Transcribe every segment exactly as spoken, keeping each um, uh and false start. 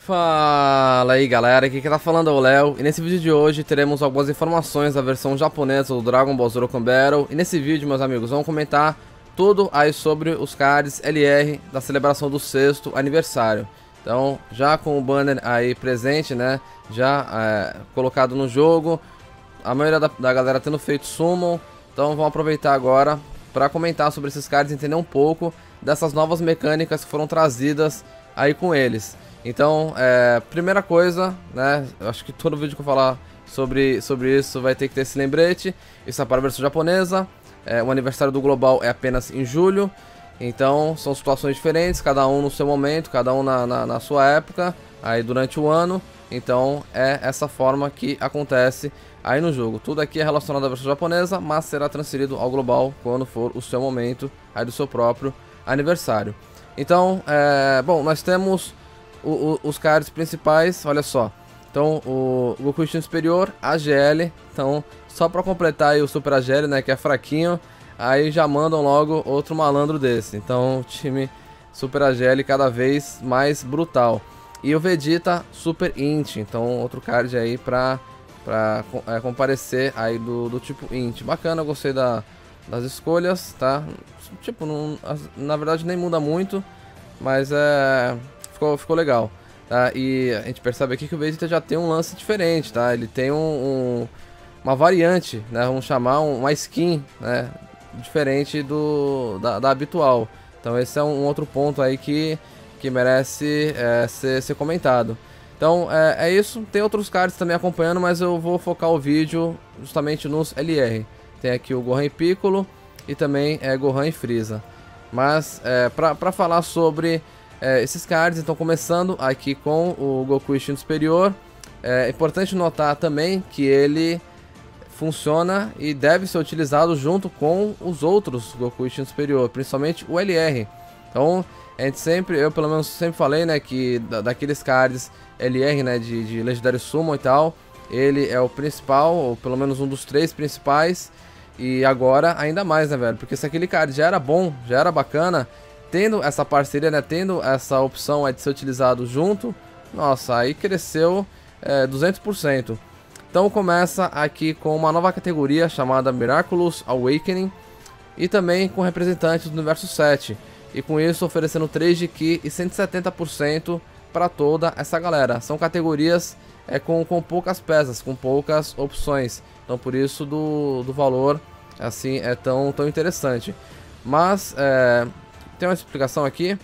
Fala aí galera, aqui quem tá falando é o Léo, e nesse vídeo de hoje teremos algumas informações da versão japonesa do Dragon Ball Dokkan Battle. E nesse vídeo, meus amigos, vamos comentar tudo aí sobre os cards L R da celebração do sexto aniversário. Então, já com o banner aí presente, né, já é, colocado no jogo, a maioria da, da galera tendo feito summon. Então vamos aproveitar agora para comentar sobre esses cards, entender um pouco dessas novas mecânicas que foram trazidas aí com eles. Então, é, primeira coisa, né, eu acho que todo vídeo que eu falar sobre, sobre isso vai ter que ter esse lembrete. Isso é para a versão japonesa, é, o aniversário do global é apenas em julho. Então, são situações diferentes, cada um no seu momento, cada um na, na, na sua época, aí durante o ano. Então, é essa forma que acontece aí no jogo. Tudo aqui é relacionado à versão japonesa, mas será transferido ao global quando for o seu momento aí do seu próprio aniversário. Então, é, bom, nós temos O, o, os cards principais, olha só. Então, o Goku Instinto Superior, A G L. Então, só pra completar aí o Super A G L, né, que é fraquinho, aí já mandam logo outro malandro desse. Então, o time Super A G L cada vez mais brutal. E o Vegeta Super Int. Então, outro card aí pra, pra é, comparecer aí do, do tipo Int. Bacana, gostei da, das escolhas, tá? Tipo, não, na verdade nem muda muito, mas é... Ficou, ficou legal, tá? E a gente percebe aqui que o Vegeta já tem um lance diferente, tá? Ele tem um, um, uma variante, né? Vamos chamar um, uma skin, né? Diferente do, da, da habitual. Então esse é um, um outro ponto aí que, que merece é, ser, ser comentado. Então é, é isso, tem outros cards também acompanhando, mas eu vou focar o vídeo justamente nos L R. Tem aqui o Gohan e Piccolo e também é, Gohan e Frieza. Mas é, pra, pra falar sobre... É, esses cards, então começando aqui com o Goku Instinto Superior, é importante notar também que ele funciona e deve ser utilizado junto com os outros Goku Instinto Superior, principalmente o L R. Então, a gente sempre, eu pelo menos sempre falei, né, que da, daqueles cards L R, né, de, de Legendário Summon e tal, ele é o principal, ou pelo menos um dos três principais, e agora ainda mais, né, velho, porque se aquele card já era bom, já era bacana, tendo essa parceria, né, tendo essa opção é, de ser utilizado junto, nossa, aí cresceu é, duzentos por cento. Então começa aqui com uma nova categoria chamada Miraculous Awakening e também com representantes do Universo sete. E com isso oferecendo três de Ki e cento e setenta por cento para toda essa galera. São categorias é, com, com poucas peças, com poucas opções. Então por isso do, do valor assim é tão, tão interessante. Mas... É, tem uma explicação aqui.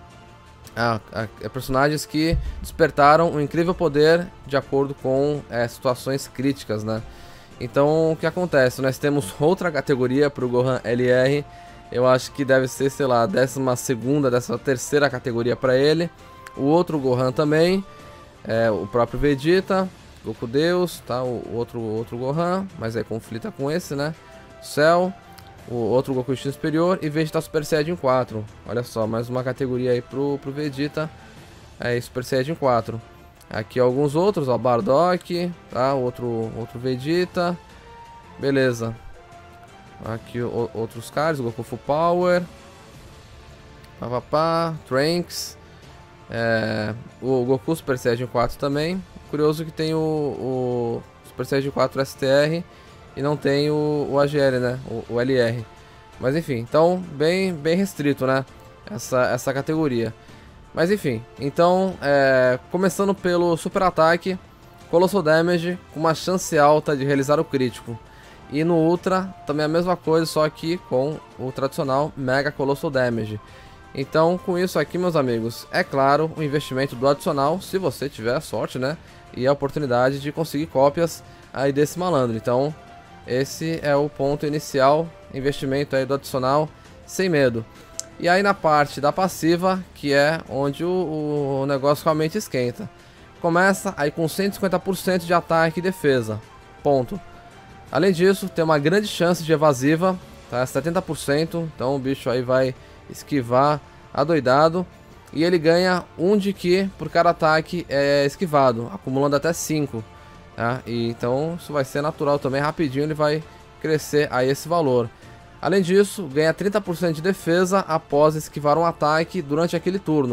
Ah, é personagens que despertaram um incrível poder de acordo com é, situações críticas, né? Então, o que acontece? Nós temos outra categoria para o Gohan L R. Eu acho que deve ser, sei lá, a décima segunda, décima terceira categoria para ele. O outro Gohan também. É, o próprio Vegeta. Goku Deus, tá? O outro, outro Gohan, mas aí conflita com esse, né? Cell. O outro Goku Instinto Superior e Vegeta Super Saiyajin quatro. Olha só, mais uma categoria aí pro, pro Vegeta é, Super Saiyajin quatro. Aqui alguns outros, ó, Bardock, tá? Outro, outro Vegeta. Beleza. Aqui o, outros caras, Goku Full Power. Papapá, Trunks. É, o Goku Super Saiyajin quatro também. Curioso que tem o, o Super Saiyajin quatro S T R. E não tem o, o A G L, né? O, o L R. Mas enfim, então bem, bem restrito, né? Essa, essa categoria. Mas enfim, então é, começando pelo Super Ataque, Colossal Damage com uma chance alta de realizar o crítico. E no Ultra também a mesma coisa, só que com o tradicional Mega Colossal Damage. Então com isso aqui, meus amigos, é claro o investimento do adicional, se você tiver a sorte, né? E a oportunidade de conseguir cópias aí desse malandro. Então... esse é o ponto inicial, investimento aí do adicional, sem medo. E aí na parte da passiva, que é onde o, o negócio realmente esquenta. Começa aí com cento e cinquenta por cento de ataque e defesa, ponto. Além disso, tem uma grande chance de evasiva, tá? setenta por cento, então o bicho aí vai esquivar adoidado. E ele ganha um de Ki por cada ataque é, esquivado, acumulando até cinco. Tá? E então isso vai ser natural também, rapidinho ele vai crescer a esse valor. Além disso, ganha trinta por cento de defesa após esquivar um ataque durante aquele turno.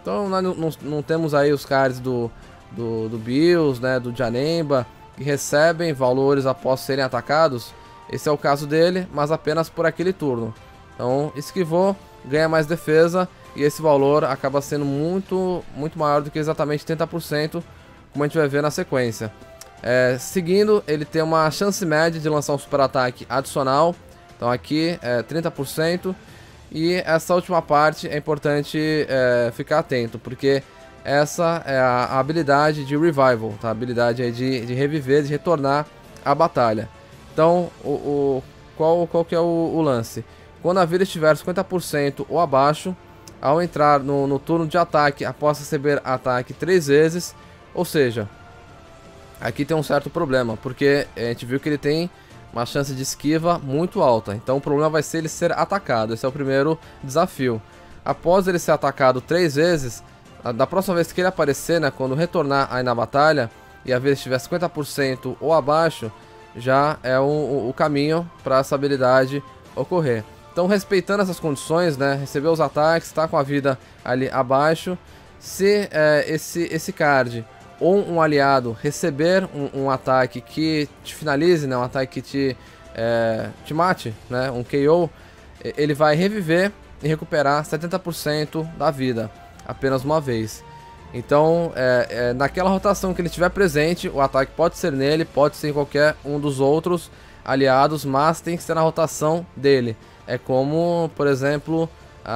Então nós não, não, não temos aí os cards do, do, do Bills, né, do Janemba, que recebem valores após serem atacados. Esse é o caso dele, mas apenas por aquele turno. Então esquivou, ganha mais defesa, e esse valor acaba sendo muito, muito maior do que exatamente trinta por cento, como a gente vai ver na sequência. É, seguindo, ele tem uma chance média de lançar um super ataque adicional. Então aqui é trinta por cento. E essa última parte é importante é, ficar atento, porque essa é a, a habilidade de Revival, tá? A habilidade é de, de reviver, de retornar à batalha. Então, o, o, qual, qual que é o, o lance? Quando a vida estiver cinquenta por cento ou abaixo, ao entrar no, no turno de ataque, após receber ataque três vezes, ou seja, aqui tem um certo problema, porque a gente viu que ele tem uma chance de esquiva muito alta. Então o problema vai ser ele ser atacado. Esse é o primeiro desafio. Após ele ser atacado três vezes, da próxima vez que ele aparecer, né, quando retornar aí na batalha, e a vida estiver cinquenta por cento ou abaixo, já é o, o caminho para essa habilidade ocorrer. Então, respeitando essas condições, né, receber os ataques, está com a vida ali abaixo, se é, esse, esse card ou um aliado receber um, um ataque que te finalize, né, um ataque que te, é, te mate, né, um K O, ele vai reviver e recuperar setenta por cento da vida, apenas uma vez. Então, é, é, naquela rotação que ele estiver presente, o ataque pode ser nele, pode ser em qualquer um dos outros aliados, mas tem que ser na rotação dele. É como, por exemplo,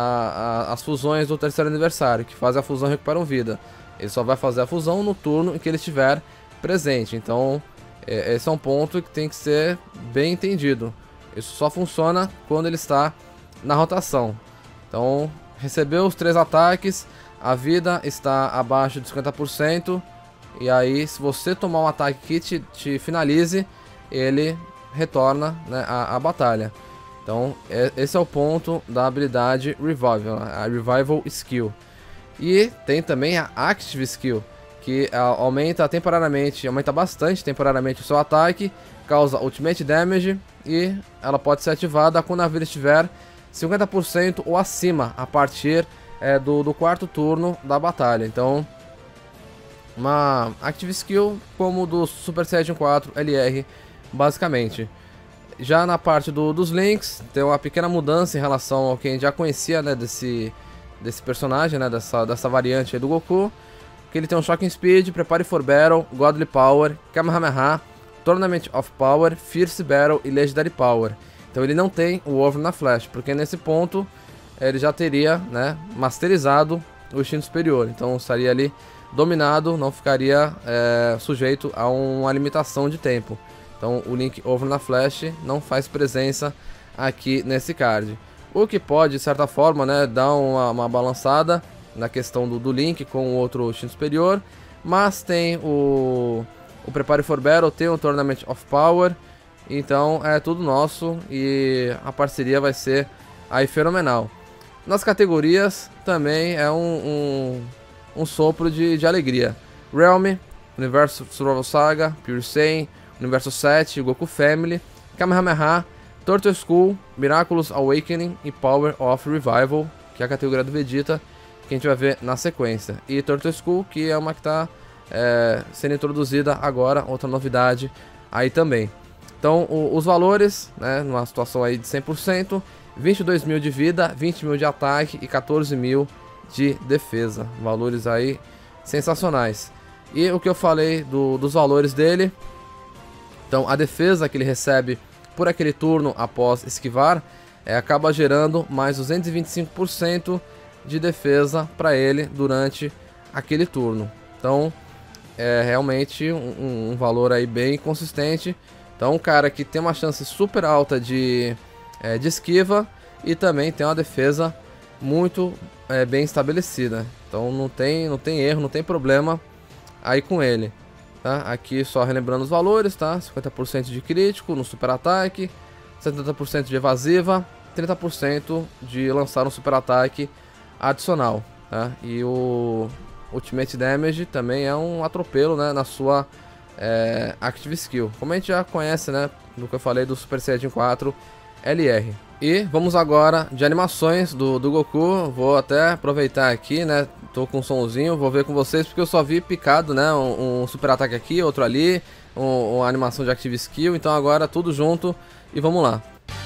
a, a, as fusões do terceiro aniversário, que fazem a fusão e recuperam vida. Ele só vai fazer a fusão no turno em que ele estiver presente. Então, é, esse é um ponto que tem que ser bem entendido. Isso só funciona quando ele está na rotação. Então, recebeu os três ataques, a vida está abaixo de cinquenta por cento. E aí, se você tomar um ataque que te, te finalize, ele retorna, né, a, a batalha. Então, é, esse é o ponto da habilidade Revival, a Revival Skill. E tem também a Active Skill, que a, aumenta temporariamente, aumenta bastante temporariamente o seu ataque, causa Ultimate Damage e ela pode ser ativada quando a vida estiver cinquenta por cento ou acima a partir é, do, do quarto turno da batalha. Então, uma Active Skill como do Super Saiyajin quatro L R, basicamente. Já na parte do, dos links, tem uma pequena mudança em relação ao que a gente já conhecia, né, desse, desse personagem, né, dessa, dessa variante aí do Goku. Que ele tem um Shocking Speed, Prepare for Battle, Godly Power, Kamehameha, Tournament of Power, Fierce Battle e Legendary Power. Então ele não tem o Over na Flash, porque nesse ponto ele já teria, né, masterizado o instinto superior. Então estaria ali dominado, não ficaria é, sujeito a uma limitação de tempo. Então o Link Over na Flash não faz presença aqui nesse card. O que pode, de certa forma, né, dar uma, uma balançada na questão do, do Link com o outro instinto superior. Mas tem o, o Prepare for Battle, tem o Tournament of Power. Então é tudo nosso e a parceria vai ser aí fenomenal. Nas categorias também é um, um, um sopro de, de alegria. Realm, Universo Survival Saga, Pure Saiyan, Universo sete, Goku Family, Kamehameha, Turtle School, Miraculous Awakening e Power of Revival, que é a categoria do Vegeta, que a gente vai ver na sequência. E Turtle School, que é uma que está é, sendo introduzida agora, outra novidade aí também. Então, o, os valores, né, numa situação aí de cem por cento, vinte e dois mil de vida, vinte mil de ataque e quatorze mil de defesa. Valores aí sensacionais. E o que eu falei do, dos valores dele... Então, a defesa que ele recebe por aquele turno após esquivar é, acaba gerando mais duzentos e vinte e cinco por cento de defesa para ele durante aquele turno. Então, é realmente um, um valor aí bem consistente. Então, um cara que tem uma chance super alta de, é, de esquiva e também tem uma defesa muito é, bem estabelecida. Então, não tem, não tem erro, não tem problema aí com ele. Tá? Aqui só relembrando os valores, tá? cinquenta por cento de crítico no super ataque, setenta por cento de evasiva, trinta por cento de lançar um super ataque adicional, tá? E o Ultimate Damage também é um atropelo, né, na sua é, Active Skill, como a gente já conhece, né, do que eu falei do Super Saiyajin quatro L R. E vamos agora de animações do, do Goku. Vou até aproveitar aqui, né, tô com um somzinho, vou ver com vocês porque eu só vi picado, né? Um, um super ataque aqui, outro ali, um, uma animação de Active Skill, então agora tudo junto e vamos lá.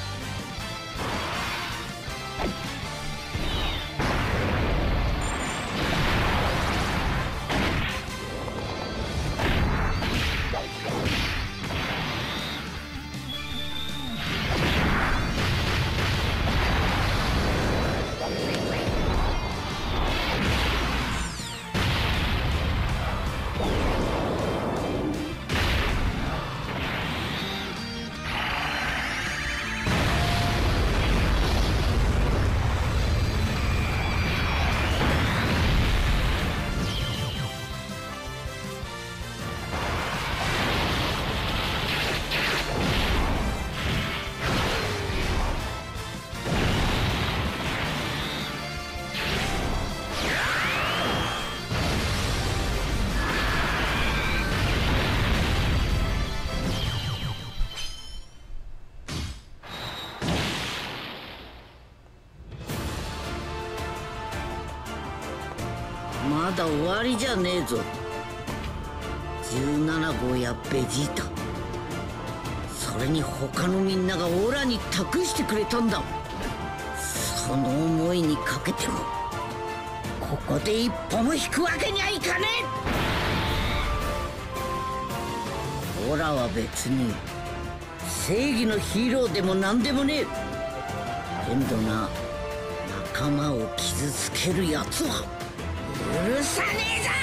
まだ終わりじゃねえぞ。じゅうななごうやベジータ、それに他のみんながオラに託してくれたんだ。その思いにかけてもここで一歩も引くわけにはいかねえ。オラは別に正義のヒーローでも何でもねえ。けんどな、仲間を傷つけるやつは許さねえぞ。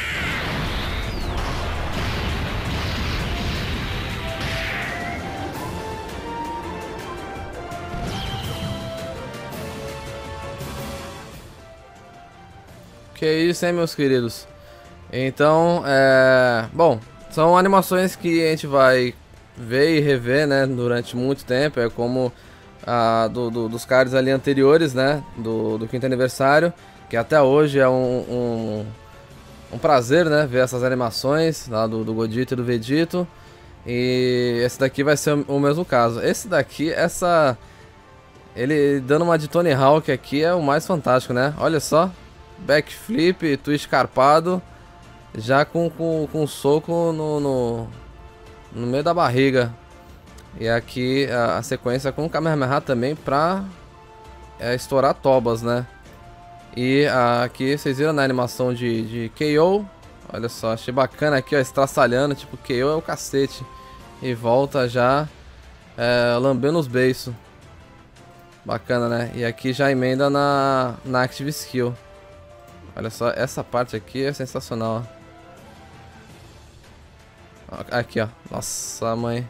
Que isso, hein, meus queridos? Então, é... bom, são animações que a gente vai ver e rever, né, durante muito tempo. É como a do, do, dos cards ali anteriores, né, do, do quinto aniversário, que até hoje é um, um, um prazer, né, ver essas animações lá do, do Godito e do Vegito. E esse daqui vai ser o mesmo caso. Esse daqui, essa... ele dando uma de Tony Hawk aqui é o mais fantástico, né? Olha só. Backflip, twist carpado, já com, com, com um soco no, no, no meio da barriga. E aqui a, a sequência com o Kamehameha também pra é, estourar tobas, né? E a, aqui vocês viram na animação de, de K O. Olha só, achei bacana aqui, ó, estraçalhando, tipo, K O é o cacete. E volta já é, lambendo os beiços. Bacana, né? E aqui já emenda na, na Active Skill. Olha só, essa parte aqui é sensacional, ó. Aqui, ó. Nossa, mãe.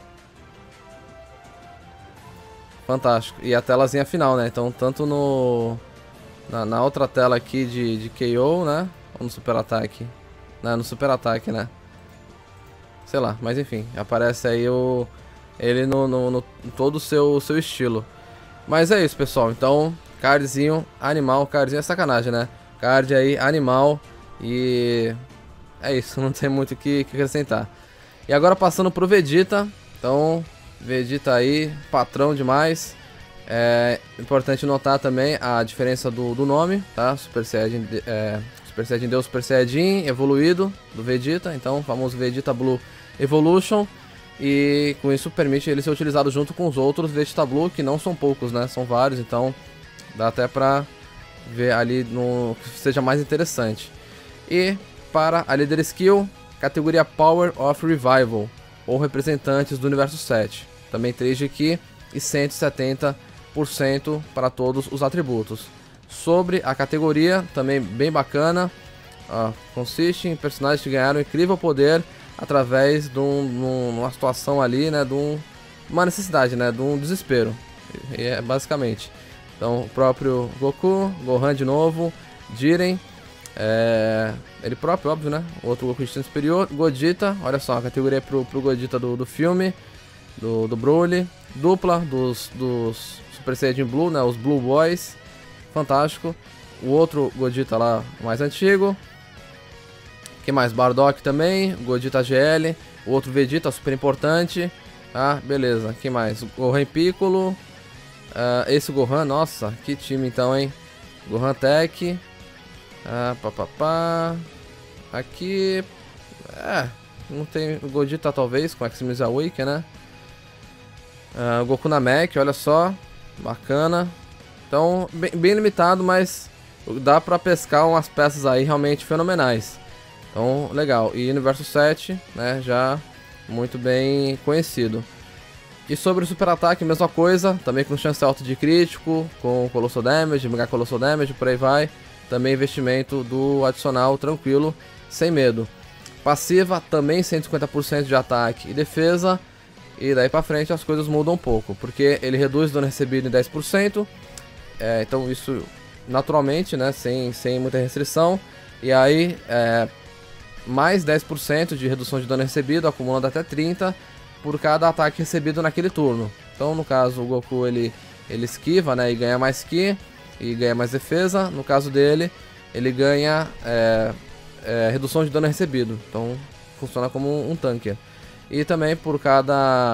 Fantástico. E a telazinha final, né? Então, tanto no... Na, na outra tela aqui de, de K O, né? Ou no super ataque? Não, no super ataque, né? Sei lá, mas enfim. Aparece aí o... ele no, no, no todo o seu, seu estilo. Mas é isso, pessoal. Então, cardzinho animal. Cardzinho é sacanagem, né? Card aí, animal. E é isso, não tem muito o que, que acrescentar. E agora passando pro Vegeta. Então, Vegeta aí, patrão demais. É importante notar também a diferença do, do nome, tá? Super Saiyajin, é, Super Saiyajin Deus, Super Saiyajin evoluído do Vegeta. Então, o famoso Vegeta Blue Evolution. E com isso permite ele ser utilizado junto com os outros Vegeta Blue, que não são poucos, né? São vários, então dá até pra ver ali no que seja mais interessante. E para a Leader Skill, categoria Power of Revival, ou representantes do universo sete. Também três de Ki e cento e setenta por cento para todos os atributos. Sobre a categoria, também bem bacana, uh, consiste em personagens que ganharam incrível poder através de um, uma situação ali, né, de um, uma necessidade, né, de um desespero. E é basicamente. Então, o próprio Goku, Gohan de novo, Jiren, é, ele próprio, óbvio, né? O outro Goku instinto superior, Godita, olha só, a categoria é pro, pro Godita do, do filme, do, do Broly, dupla dos, dos Super Saiyajin Blue, né? Os Blue Boys, fantástico. O outro Godita lá, mais antigo. Que mais? Bardock também, Godita G L, o outro Vegeta, super importante. Ah, beleza, que mais? Gohan Piccolo. Uh, esse Gohan, nossa, que time então, hein? Gohan Tech. Ah, pá, pá, pá. Aqui... É, não tem... O Gogeta talvez, com Extreme Awaken, né? Ah, o Goku na Mech, olha só. Bacana. Então, bem, bem limitado, mas dá pra pescar umas peças aí realmente fenomenais. Então, legal. E Universo sete, né, já muito bem conhecido. E sobre o Super Ataque, mesma coisa, também com chance alta de crítico, com Colossal Damage, Mega Colossal Damage, por aí vai. Também investimento do adicional tranquilo, sem medo. Passiva, também cento e cinquenta por cento de ataque e defesa. E daí pra frente as coisas mudam um pouco, porque ele reduz o dano recebido em dez por cento. É, então isso naturalmente, né, sem, sem muita restrição. E aí, é, mais dez por cento de redução de dano recebido, acumulando até trinta por cento por cada ataque recebido naquele turno. Então, no caso, o Goku ele, ele esquiva, né, e ganha mais Ki, e ganha mais defesa. No caso dele, ele ganha é, é, redução de dano recebido. Então, funciona como um, um tanque. E também por cada,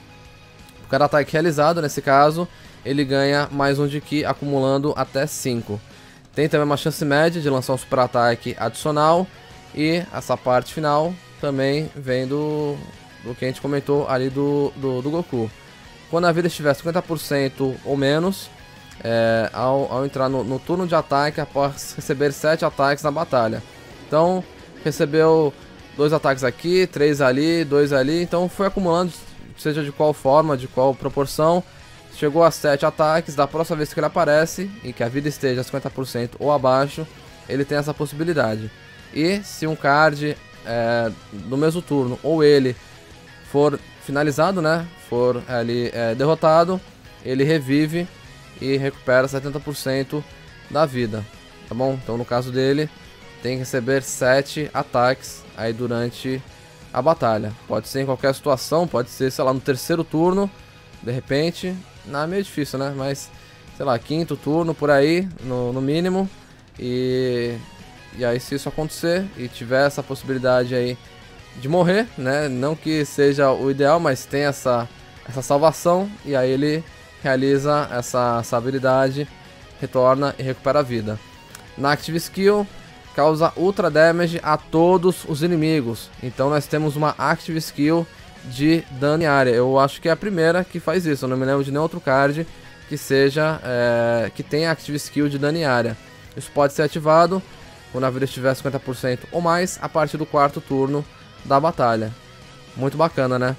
por cada ataque realizado, nesse caso, ele ganha mais um de Ki, acumulando até cinco. Tem também uma chance média de lançar um super ataque adicional. E essa parte final também vem do, do que a gente comentou ali do, do, do Goku. Quando a vida estiver cinquenta por cento ou menos, é, ao, ao entrar no, no turno de ataque, após receber sete ataques na batalha. Então, recebeu dois ataques aqui, três ali, dois ali. Então foi acumulando, seja de qual forma, de qual proporção. Chegou a sete ataques, da próxima vez que ele aparece, e que a vida esteja cinquenta por cento ou abaixo, ele tem essa possibilidade. E se um card é, no mesmo turno, ou ele for finalizado, né, for ali é, derrotado, ele revive e recupera setenta por cento da vida, tá bom? Então no caso dele, tem que receber sete ataques aí durante a batalha. Pode ser em qualquer situação, pode ser, sei lá, no terceiro turno, de repente, não é meio difícil, né, mas, sei lá, quinto turno, por aí, no, no mínimo, e... E aí se isso acontecer e tiver essa possibilidade aí de morrer, né, não que seja o ideal, mas tem essa, essa salvação, e aí ele realiza essa, essa habilidade, retorna e recupera a vida. Na Active Skill, causa Ultra Damage a todos os inimigos, então nós temos uma Active Skill de dano em área. Eu acho que é a primeira que faz isso, eu não me lembro de nenhum outro card que seja, é, que tenha Active Skill de dano em área. Isso pode ser ativado quando a vida estiver cinquenta por cento ou mais, a partir do quarto turno da batalha. Muito bacana, né?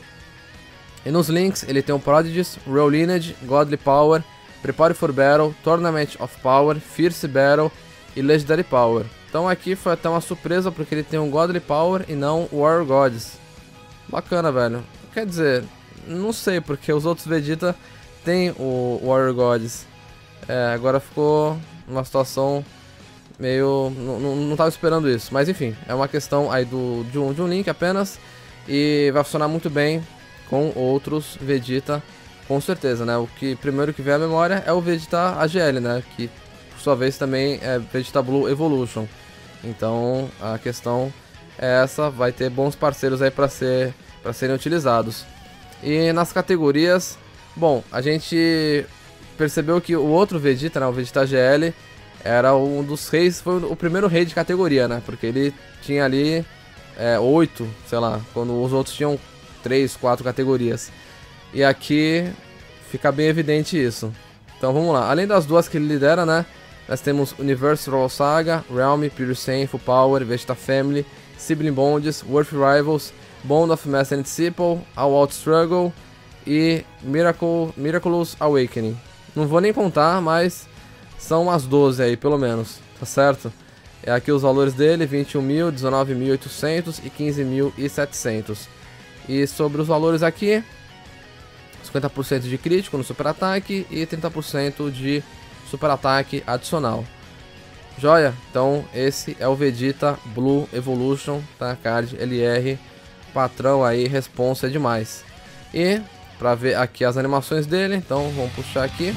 E nos links, ele tem o Prodigies, Real Lineage, Godly Power, Prepare for Battle, Tournament of Power, Fierce Battle e Legendary Power. Então aqui foi até uma surpresa, porque ele tem um Godly Power e não o Warrior Gods. Bacana, velho. Quer dizer, não sei, porque os outros Vegeta tem o Warrior Gods. É, agora ficou uma situação... meio... não, não tava esperando isso, mas enfim, é uma questão aí do, de, um, de um link apenas, e vai funcionar muito bem com outros Vegeta, com certeza, né? O que primeiro que vem à memória é o Vegeta A G L, né? Que por sua vez também é Vegeta Blue Evolution. Então a questão é essa, vai ter bons parceiros aí para ser, para serem utilizados. E nas categorias, bom, a gente percebeu que o outro Vegeta, né, o Vegeta A G L, era um dos reis, foi o primeiro rei de categoria, né? Porque ele tinha ali é, oito, sei lá, quando os outros tinham três, quatro categorias. E aqui fica bem evidente isso. Então vamos lá. Além das duas que ele lidera, né? Nós temos Universal Saga, Realm, Pure Saiyan, Full Power, Vegeta Family, Sibling Bonds, Worth Rivals, Bond of Master and Disciple, All Out Struggle e Miracle, Miraculous Awakening. Não vou nem contar, mas... são umas doze aí, pelo menos, tá certo? É aqui os valores dele, vinte e um mil, dezenove mil e oitocentos e quinze mil e setecentos. E sobre os valores aqui, cinquenta por cento de crítico no super ataque e trinta por cento de super ataque adicional. Joia? Então esse é o Vegeta Blue Evolution, tá? Card L R, patrão aí, responsa é demais. E pra ver aqui as animações dele, então vamos puxar aqui.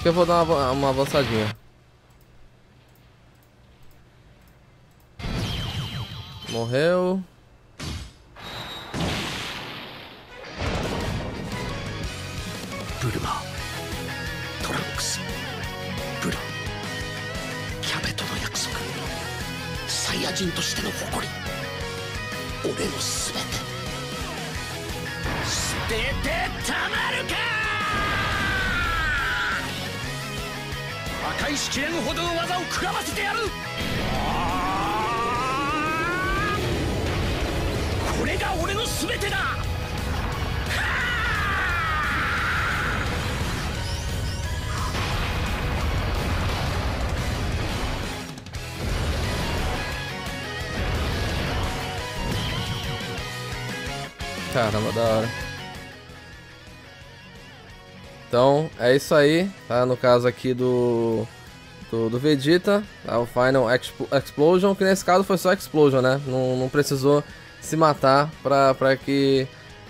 que eu vou dar uma, uma avançadinha. Morreu. Bulma, Trunks, Bura, Kyabeto no yakusoku, Saiyajinとしての誇り、俺のすべて捨ててたまるか。破壊しきれぬほどの技を食らわせてやる。これが俺のすべてだ。 Caramba, da hora. Então, é isso aí, tá? No caso aqui do, do, do Vegeta, tá? O Final Expo Explosion, que nesse caso foi só Explosion, né? Não, não precisou se matar pra, pra que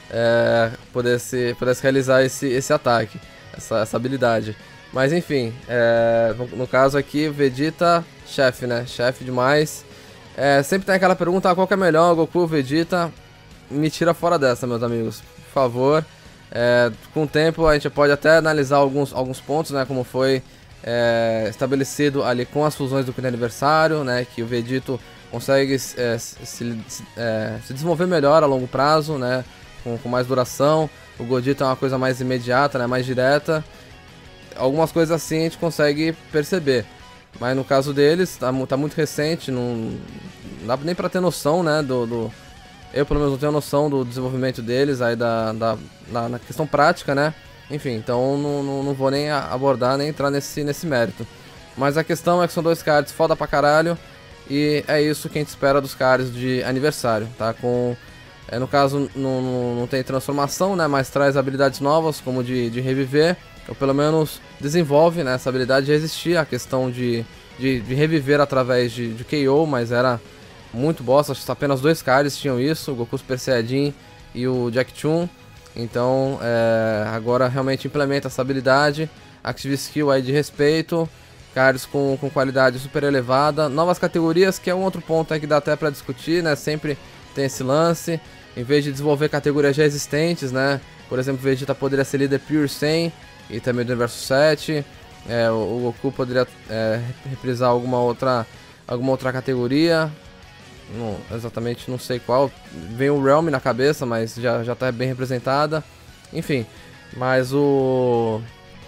é, pudesse, pudesse realizar esse, esse ataque, essa, essa habilidade. Mas enfim, é, no, no caso aqui, Vegeta, chefe, né? Chefe demais. É, sempre tem aquela pergunta, ah, qual que é melhor, Goku ou Vegeta? Me tira fora dessa, meus amigos, por favor. É, com o tempo a gente pode até analisar alguns, alguns pontos, né, como foi é, estabelecido ali com as fusões do quinto aniversário, né, que o Vegito consegue é, se, se, é, se desenvolver melhor a longo prazo, né, com, com mais duração. O Godito é uma coisa mais imediata, né, mais direta. Algumas coisas assim a gente consegue perceber, mas no caso deles tá, tá muito recente, não, não dá nem pra ter noção, né, do... do eu pelo menos não tenho noção do desenvolvimento deles aí da, da, na, na questão prática, né? Enfim, então não, não, não vou nem abordar, nem entrar nesse, nesse mérito. Mas a questão é que são dois cards foda pra caralho. E é isso que a gente espera dos cards de aniversário, tá? Com, é, no caso não, não, não tem transformação, né? Mas traz habilidades novas, como de, de reviver. Ou pelo menos desenvolve, né, essa habilidade de resistir. A questão de, de, de reviver através de, de K O, mas era... muito bosta, acho que apenas dois cards tinham isso, o Goku Super Saiyajin e o Jack Chun. Então é, agora realmente implementa essa habilidade, Active Skill aí de respeito, cards com, com qualidade super elevada, novas categorias, que é um outro ponto aí que dá até pra discutir, né, sempre tem esse lance, em vez de desenvolver categorias já existentes, né, por exemplo, Vegeta poderia ser líder Pure cem e também do Universo sete, é, o, o Goku poderia é, reprisar alguma outra, alguma outra categoria. Não, exatamente não sei qual. Vem o Realm na cabeça, mas já, já tá bem representada. Enfim, mas o...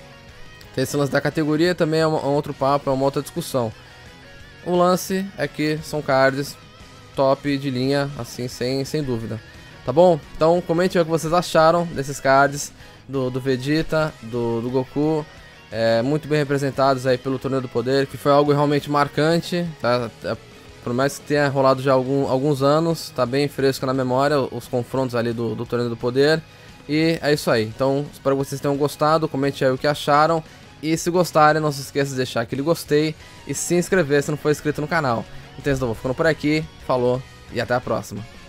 tem esse lance da categoria também é um, um outro papo, é uma outra discussão. O lance é que são cards top de linha, assim, sem, sem dúvida. Tá bom? Então comente aí o que vocês acharam desses cards do, do Vegeta, do, do Goku. É, muito bem representados aí pelo Torneio do Poder, que foi algo realmente marcante, tá? Por mais que tenha rolado já algum, alguns anos, tá bem fresco na memória os confrontos ali do, do Torneio do Poder. E é isso aí. Então, espero que vocês tenham gostado. Comente aí o que acharam. E se gostarem, não se esqueça de deixar aquele gostei e se inscrever se não for inscrito no canal. Então, eu vou ficando por aqui. Falou e até a próxima.